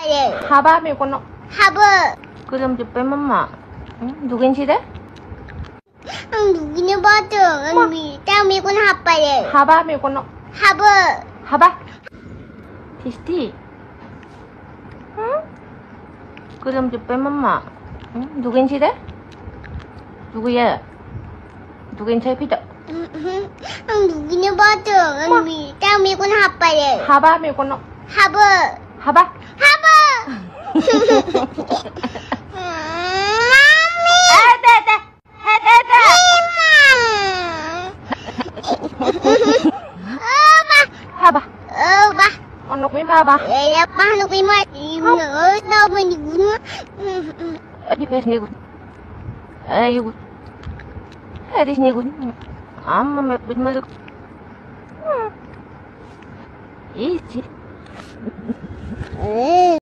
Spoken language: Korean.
Haba मेरे को ना Haba. 그럼 좀 빼맘마 응? 누군지 돼? Ang dugi na bata. Ang tami ko na hapay. Haba मेरे को ना Haba. Haba 티스티 응? 그럼 좀 빼맘마 응? 누군지 돼? 누구야? 누군지 피다 Ang dugi na bata. Ang tami ko na hapay. Haba मेरे को ना Haba. Haba Haba. Mami. Haba Ba. ano ko yung haba? Kaya paano kayo ma-imnos na maniguna? 어디 배 내고 아이고 해리 내고 아마 몇 분만 있지